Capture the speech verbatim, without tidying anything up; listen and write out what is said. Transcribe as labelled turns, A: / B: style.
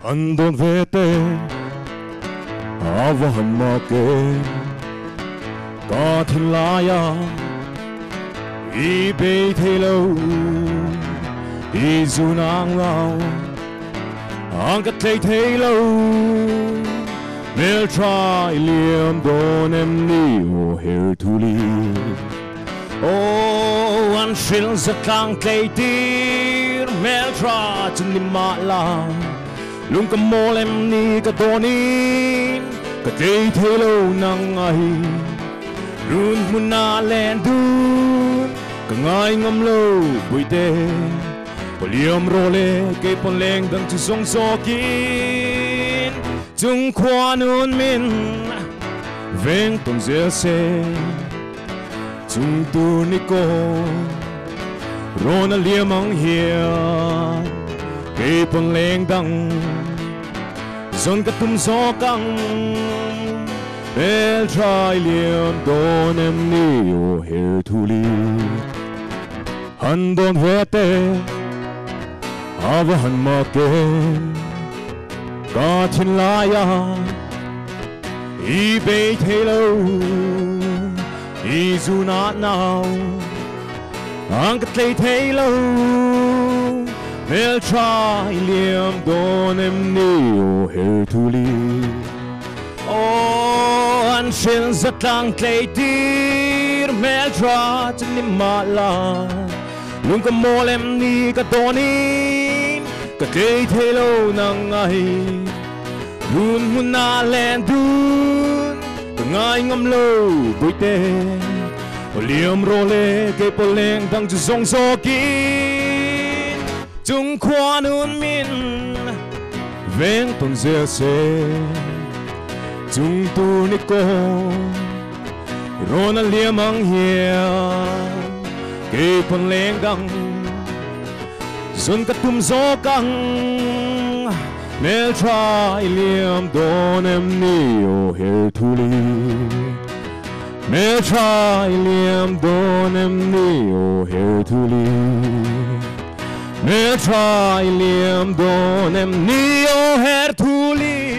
A: Andon vete avahan make ka thilaya I be thelo I zunang rao ang ka tlay thelo mel try liam don em ni o here to leave oh an shil za kang tlay tir mel try to ni ma la lung ka molem ni ka donin ka tlay thelo nang ai run muna len dun ka ngai ngam lo buite poliam role ke pon leng dang chu song sokin chung kwan un min veng ton zia se chung tu ni ko rona liamang hia ke pon leng dang zon ka tum so kang el try liam don em ni o here to leave han don vete avahan make ka thilaya I be thelo I zuna now ang ka tlay thelo mel try liam don em ni o here to leave oh an shil za tlang tlay tir mel try to ni ma la lung ka molem ni ka donin ka tlay thelo nang ai run muna len dun ka ngai ngam lo buite liam role ke poleng dang chu song sokin chung kwan un min veng ton zia se chung tu ni ko rona liamang hia ke pon leng dang zon ka tum zo kang mel try liam don em ni o here to leave mel try liam don em ni o here to leave mel try liam don em ni o here to leave